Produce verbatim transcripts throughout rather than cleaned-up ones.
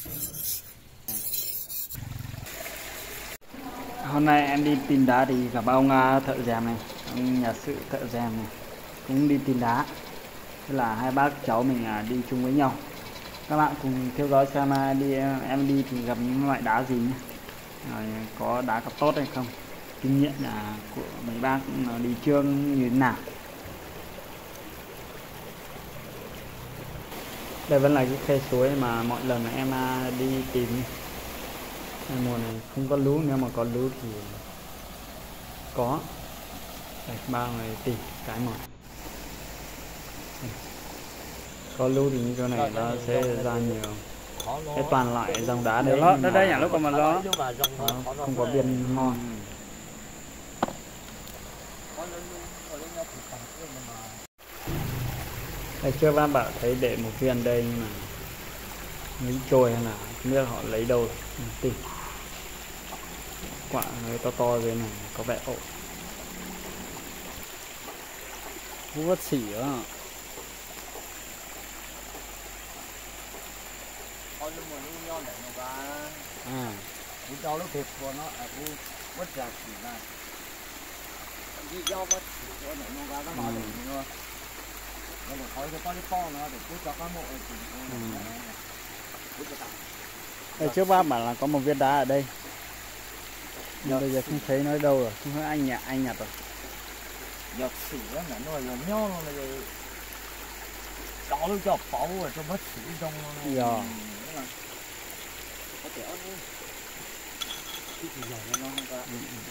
Hôm nay em đi tìm đá thì gặp ông thợ rèm này, ông nhà sự thợ rèm này cũng đi tìm đá. Thế là hai bác cháu mình đi chung với nhau. Các bạn cùng theo dõi xem đi em đi thì gặp những loại đá gì nhé. Rồi có đá có tốt hay không, kinh nghiệm là của mấy bác đi chưa như thế nào. Đây vẫn là cái khe suối mà mọi lần em đi tìm. Mùa này không có lú, nếu mà có lú thì có. Đây, ba người tìm cái một. Có lú thì như chỗ này nó sẽ ra nhiều. Cái toàn loại dòng đá đấy. Đó, đây nhà lúc còn mà gió. Không có viên ngon. Đây chưa bác bảo thấy để một viên đây nhưng mà mấy trôi hay là không biết họ lấy đâu tìm. Quả hơi to to dưới này có vẻ ổn. Cũng vất xỉ đó. À. Đi cho nó thịt của nó là cũng vất ra xỉ ra. Đi cho vất xỉ của nó nó ra nó nói được nữa. Nó một khói cho có cái to nó để cứ cho các mộ ở chỉ. Đây trước bác bảo là có một viên đá ở đây. Nhưng bây giờ không thấy nó đâu rồi, không thấy anh nhặt anh nhặt rồi. Giọt xỉ đó là nó là nho nó là đó nó cho pháo ở trong mất xỉ trong Dạ. Có thể ăn đi. Cái gì nhỏ nó không có.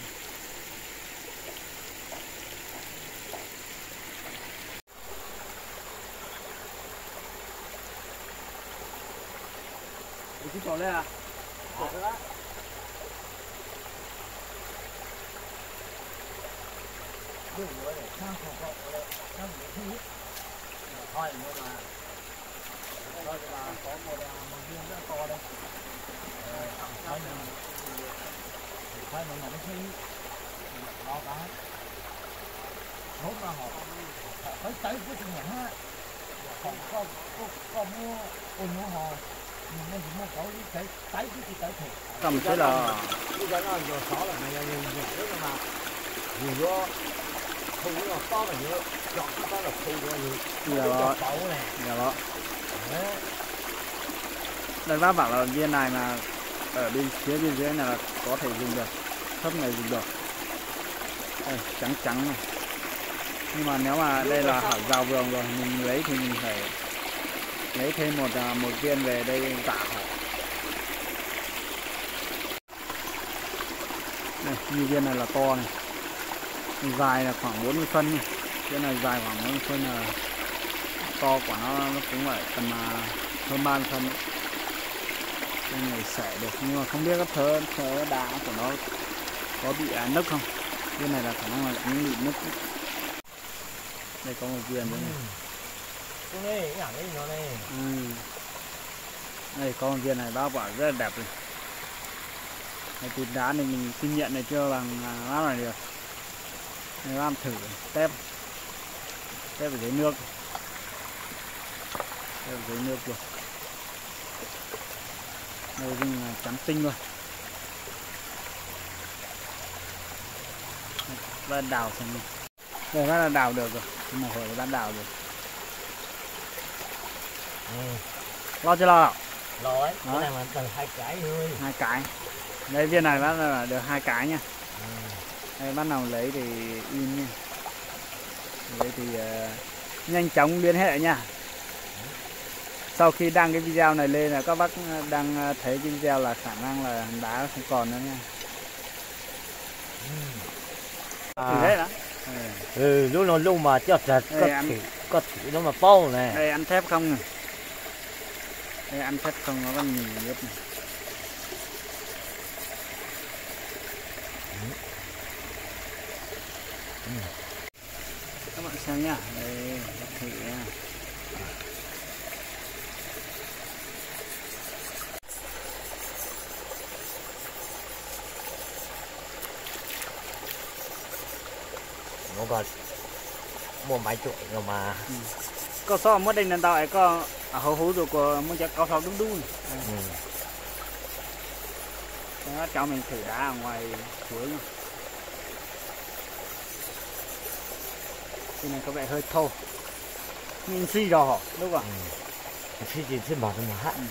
Cái trò đây à? Được đó. Đừng nữa để sang phòng cậu sang một thứ thôi nữa mà thôi là có một một viên rất to đây thấy mình thấy mình nó thấy nó cá hốt ra họ tới tới cái chuyện nhẫn á còn có có có mua ôn mua họ mình nên mua cậu đi tới tới cái tới thì cầm thế là bây giờ nó giờ sáu là này nhiều nhiều mà nhiều quá không có to là nhiều chọn to là không có nhiều nhiều đó nhiều đó. Đây bác bảo là viên này mà ở bên phía bên dưới này là có thể dùng được, thấp này dùng được. Đây, trắng trắng này. Nhưng mà nếu mà đây là hảo rào vườn rồi mình lấy thì mình phải lấy thêm một một viên về đây giả hảo. Đây, như viên này là to này, dài là khoảng bốn mươi phân này. Cái này dài khoảng bốn mươi phân là to của nó, nó cũng phải tầm hơn ba mươi phân. Cái này xẻ được nhưng mà không biết cái thớ thớ đá của nó có bị nứt không. Viên này là khả năng là cũng bị nứt. Đây có một viên nữa này. Đây, cái này nó đây. Ừ. Đây có một viên này bác bảo rất là đẹp này. Này tìm đá này mình kinh nghiệm này chưa bằng lát này được. Này làm thử tép. Tép ở dưới nước. Tép ở dưới nước rồi. Đây rừng trắng tinh luôn. Bắt đào xong rồi. Đây bắt là đào được rồi. Nhưng mà hồi bắt đào được. Ừ. Lo chưa lo nào? Lo ấy. Cái này mà cần hai cái thôi. Hai cái. Đây viên này bắt là được hai cái nha. Ừ. Đây bắt đầu lấy thì in nha. Lấy thì uh, nhanh chóng liên hệ nha. Sau khi đăng cái video này lên là các bác đang thấy cái video là khả năng là đá không còn nữa nha. À. Thì thế đó. Ừ, lúc nó lúc mà chợt chợt có thử có thử nó mà bao này. Đây ăn thép không này. Đây ăn thép không nó còn nhìn biết này. Ừ. Các bạn xem nhá. Đây thử nha. Nó còn mua máy chuột rồi mà. Ừ. Có sao mất đây lần tao ấy có ở hố hố rồi có muốn chắc có sao đúng đúng. Ừ. Nó cho mình thử đá ở ngoài suối nha. Cái này có vẻ hơi thô. Mình suy rồi hả? Đúng không? Ừ. Suy gì chứ bảo mà hát.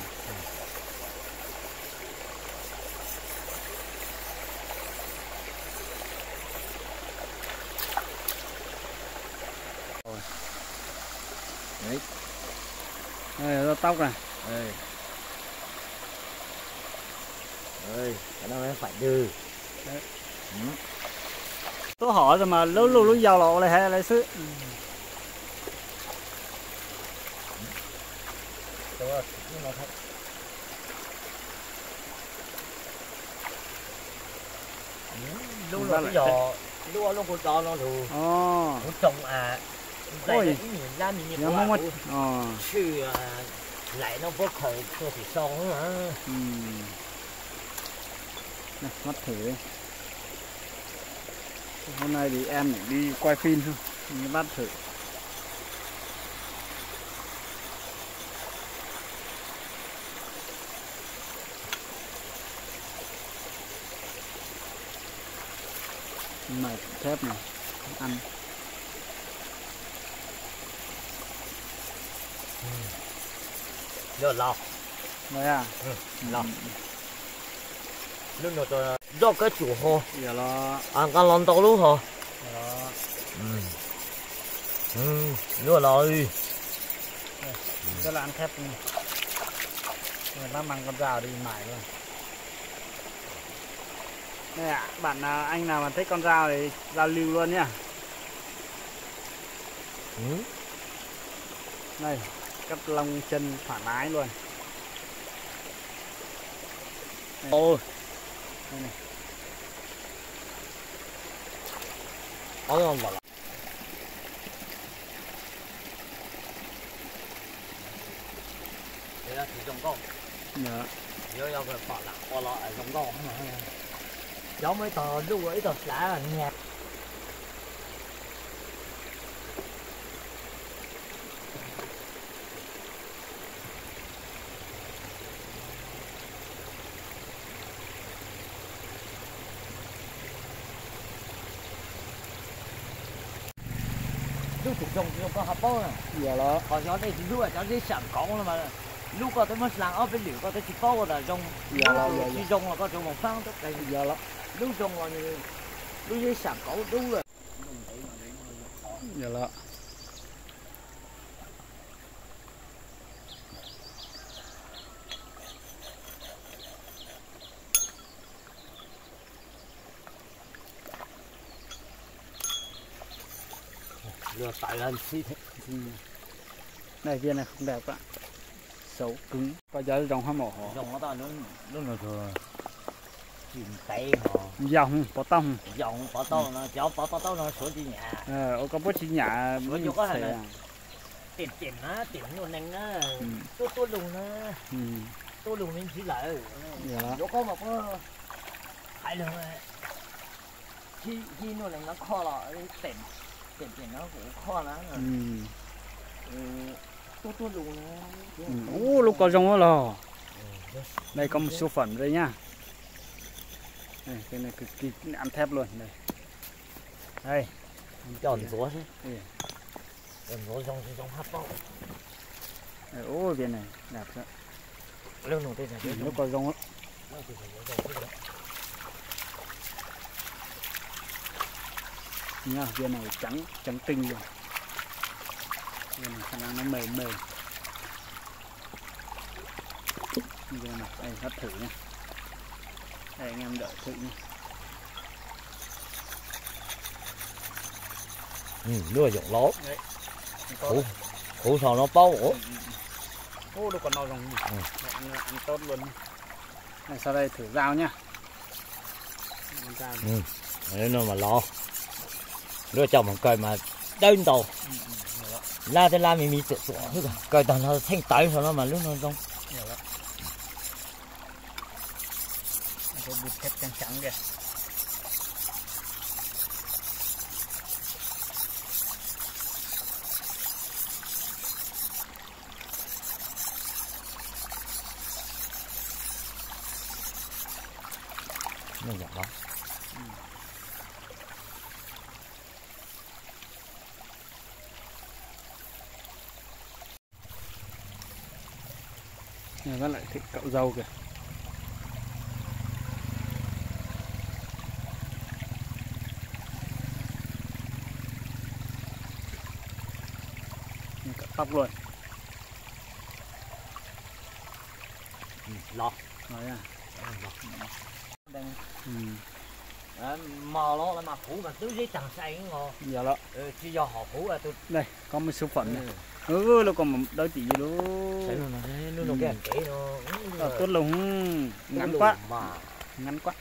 Ừ. Đấy. Đây là tóc này. Đây. Đây, cái đó mới phải đưa. Đấy. Ừ. Tôi hỏi rồi mà lúc lúc lúc giàu lộ này hay lấy sự. Đúng rồi, nhưng mà thật. Lúc là bây giờ lúc lúc con to nó đủ. Ồ. Nó trồng à. Ôi. Đây là ra mình nhìn Nó không mất. Ờ. Chứ lại nó vô khởi cơ thể xong nữa. Ừ. Này, mắt thử đi. Hôm nay thì em đi quay phim thôi, mình bắt thử. Mày thép này, ăn. Giờ lò. Đấy à? Ừ, lò. Lúc nào tôi do cái chủ hồ. Giờ nó. Ăn cái lon to luôn hả? Đó. Ừ. Ừ, nữa rồi. Rất là ăn thép này. Người ta mang con dao đi mài luôn. Đây ạ, à, bạn nào, anh nào mà thích con dao thì giao lưu luôn nhá. Ừ. Đây, cắt lông chân thoải mái luôn. Ôi. Đây này. Có ngon vào. Đây là thủy trồng con. Dạ. Nhớ nhau cái bỏ lạc bỏ lọ trồng con mà. Giống mấy tờ lúc ấy tờ lá là nghe. Lúc thủy trồng trồng con hấp bó này. Giờ nó. Còn cho đây thì lúc là cho đây sản con là mà. Lúc có tới mất làng ở bên liều có tới chỉ bó là trồng. Giờ là giờ. Chỉ trồng là có trồng một phang tất đây. Giờ nó. Lúc trồng là như lúc với sản cỏ đúng rồi. Giờ nó. Lừa tại lên xí thế. Ừ. Này viên này không đẹp ạ. Xấu cứng. Có giá dòng hoa mỏ hả? Dòng nó to nó nó là thừa chìm tay họ. Dòng bỏ tông. Dòng bỏ to nó cháu bỏ to to nó sửa chi nhà. Ờ, ô có bố trí nhà Bữa chỗ có thể là à. tiền tiền á tiền luôn nhanh á. Ừ. Tôi tôi lùn á. Ừ. Tôi lùn mình chỉ lại. Dạ đó. Chỗ có một có hai lần này. Khi khi nó là nó kho là tiền tiền tiền nó cũng kho lắm rồi. Ừ. Tôi tôi lùn. Ừ. Ô, lúc có rồng đó là. Đây có một số phẩm đây nhá. Đây, cái này cực kỳ ăn thép luôn đây. Đây. Tròn rúa thế. Ừ. Tròn rúa trong trong hấp bó. Đây, ô viên này đẹp đó. Lương đầu tiên là Ừ, lúc có rồng đó. Nha, viên này trắng trắng tinh luôn. Viên này khả năng nó mềm mềm. Viên này đây hấp thử nha. Đây anh em đợi thử nha. Ừ, đưa dụng lố. Đấy. Củ, củ sò nó bao ổ. Ô, đâu còn no rồng nhỉ? Ừ. Ăn, ăn tốt luôn. Này, sau đây thử dao nhá. Dao. Ừ, để nó mà lo. Đưa chồng một cây mà đơn đầu. Ừ, ừ, La tới la mì mì sụa sụa hết rồi. Cây tàn nó thanh tẩy rồi nó mà lúc nó trong. hiểu đó. Cái bụi thép trắng trắng kìa. nó giọt đó. Này vẫn lại thích cậu dâu kìa. Cậu tóc luôn. Ừ, lo. Nói à. Đang Ừ. à, mò nó là mà phủ mà tứ giấy tầng say ngon. Giờ đó. Ừ, chỉ do họ phủ là tôi. Đây, có một số phận Ừ. này. Ừ, nó còn một đôi tí gì đó. Thấy luôn này, nó nó cái kỹ nó. Ờ, tốt lùng, ngắn quá. Mà. Ngắn quá.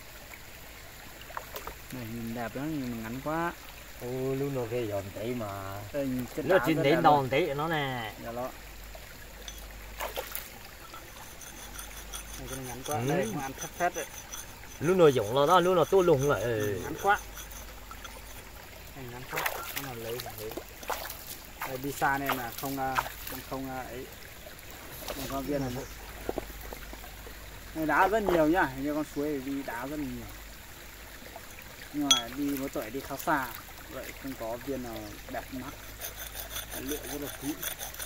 Này nhìn đẹp lắm nhưng mà ngắn quá. Ừ, luôn nó cái giòn tí mà. Đây, Nó chỉ đến đòn tí nó nè. Dạ đó. Này cái này ngắn quá. Ừ. Đây, không ăn phết phết đấy. Luôn nó dụng nó đó, luôn nó tôi lùng lại. Ừ. Ngắn quá. Này ngắn quá. Nó là lấy phải lấy. Đây, đi xa nên là không không, không ấy. Không có viên này. Này đá rất nhiều nhá, hình như con suối đi đá rất nhiều. Nhưng mà đi mỗi tuổi đi khá xa, vậy không có viên nào đẹp mắt. Lựa rất là kỹ.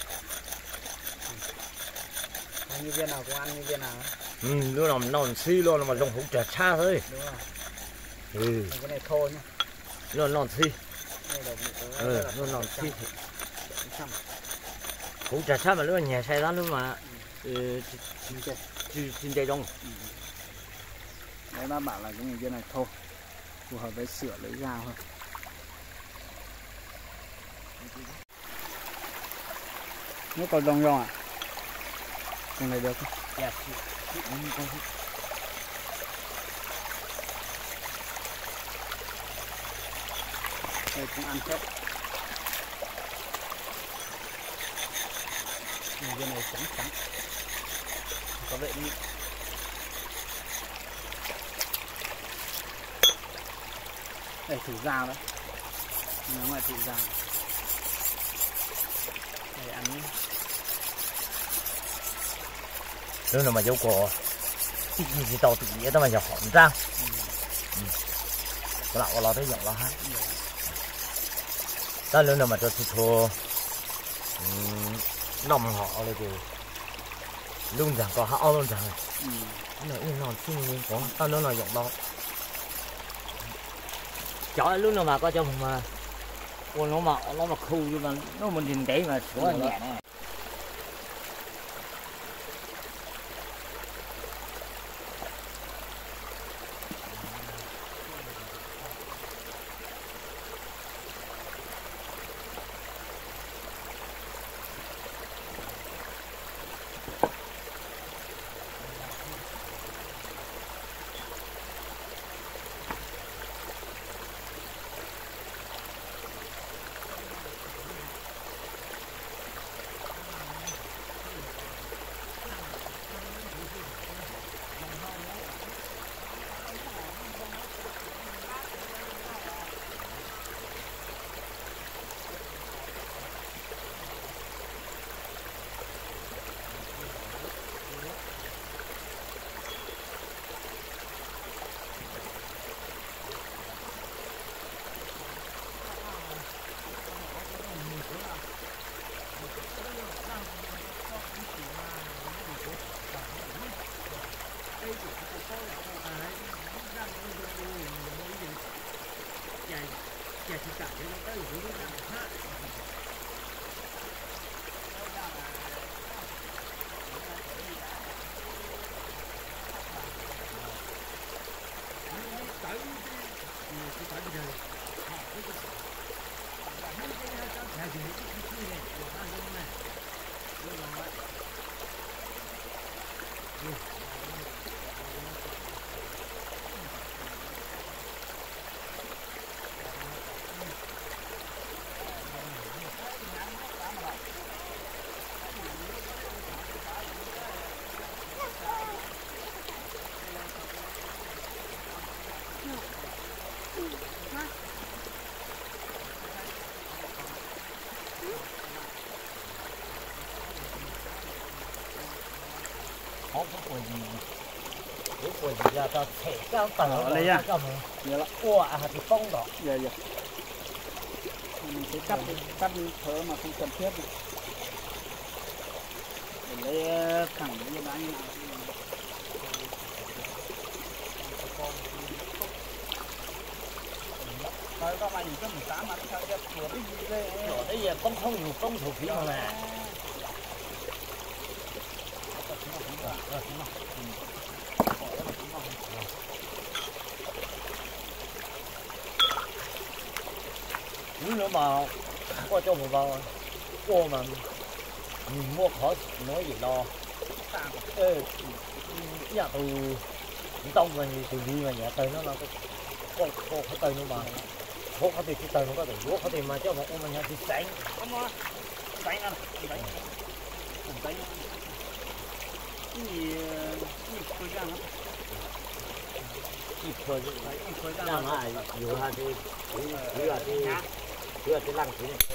Ăn như viên nào cũng ăn như viên nào. Ừ, luôn là nó xi luôn mà dùng hũ trà xa thôi. Đúng rồi. Ừ. Cái này thô nhá. Luôn non xi. Đây là Ừ, luôn non xi. Trăm. Hũ trà xa mà luôn nhà xe đó luôn mà. Ừ, Chín cây. xin chạy đông. Đấy bác bảo là cái người viên này thô, phù hợp với sửa lấy dao thôi. Nó còn rong rong à? Con này được không? Dạ. Đây cũng ăn phết. Này viên này trắng trắng. Có vệ như đây thử dao đấy. Nó ngoài thử dao. Đây ăn nhé. Luôn là mà dấu cổ. Chỉ chỉ tao tự nhiên tao mà giờ hỏng ra. Ừ. Có lạ có lạ tới giọng lo ha. Ta luôn là mà cho thịt thô. Nằm họเลยkì. Luôn rằng có họ luôn rằng. Ừ. Nó yên non xin nhiên có. Ta luôn là giọng lo. Chó lúc nào mà có cho mà con nó mà nó mà khu nhưng mà nó mình nhìn thấy mà sửa nhẹ này. Không có gì. 如果你要到菜缸等 Ở đây nha. cho mình Dạ là qua thì phong đó dạ dạ. Mình sẽ cắt đi, cắt đi thớ mà không cần thiết. Để lấy thẳng như đá như nào. Rồi các bạn nhìn cho mình tám mà sao đẹp của cái gì đây? rồi đấy giờ công không nhiều công thuộc phí mà nè nếu nữa mà qua cho một vào qua mà mình mua khó nói gì lo ê nhà tù tông mà từ đi mà nhà tây nó là cái có có cái tây nó mà có cái cái tây nó có thể có cái mà cho một ông mà nhà thì sánh Không mà. Đánh ăn, đánh. Đánh. Cái gì cái khối gan lắm. ít thôi chứ Khối gan. làm hại nhiều hại thì cứ là thì cứ là cái lăng thế này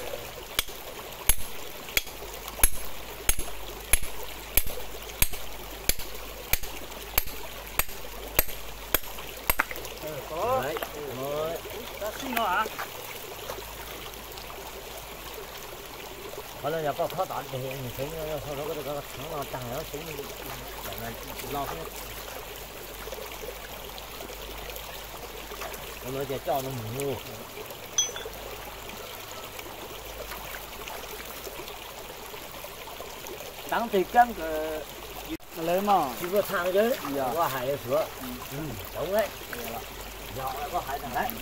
Có. đấy rồi Đã xin nó hả? có lần nhập vào khó tỏ thì mình thấy sau đó có cái thằng nó tăng nó xuống để mà lo cái nó để cho nó mua tăng thì căng cái Lấy mà. chỉ có thang chứ Dạ. có hải ở sữa ừ đúng đấy nhỏ có hải thằng đấy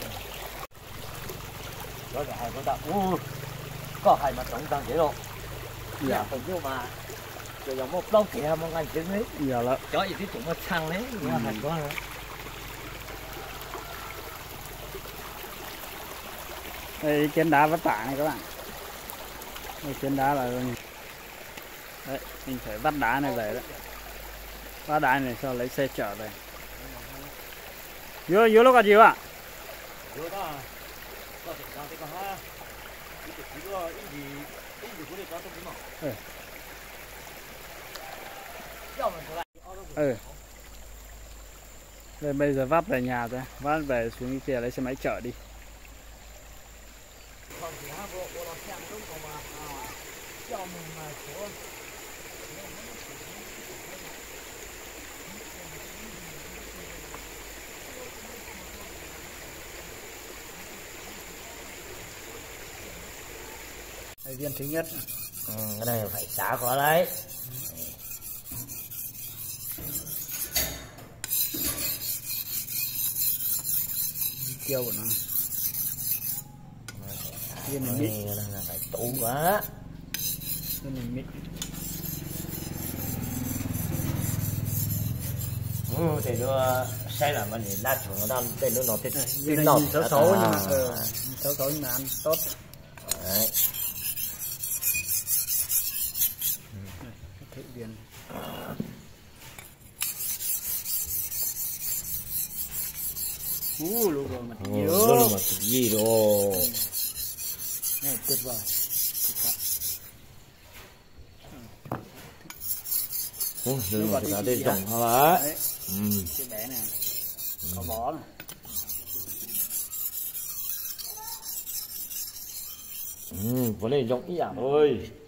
đó là hải có tạo u có hải mà tổng tăng thế rồi Dạ. còn nhưng mà rồi giống một lông kia một ngàn trứng đấy Dạ là. có gì tí chúng nó thăng đấy nhưng mà hải có nữa Đây chén đá vất vả này các bạn. Đây chén đá là đấy, mình phải vắt đá này về đấy. Vắt đá này sau lấy xe chở về. Vô vô lúc cả chiều ạ. rồi đó có thể làm cái con ha cái cái đó cái gì cái gì của đây có tôi cũng Ừ. cho mình lại Ừ. Đây bây giờ vắt về nhà rồi, vắt về xuống cái kia lấy xe máy chở đi. còn thì ha bộ bộ làm xem đúng không mà cho mình mà số Đây viên thứ nhất. ừ, cái này phải xả qua đấy Tiêu của nó. Viên này mịn. cái này là phải tủ quá Viên này mịn. ừ, thì nó sai là mình lát chuột nó đang tên nó nó tên Viên này nó nhìn xấu xấu nhưng mà ừ, xấu xấu nhưng mà ăn tốt. đấy Thử viên. Ú lù rồi mà nhiều. rồi mà gì rồi Này tuyệt vời. ừ, rồi mà chúng ta đây trồng hoa Đấy, ừ. cái bé này có bó này. ừ, vấn đề giống ý à thôi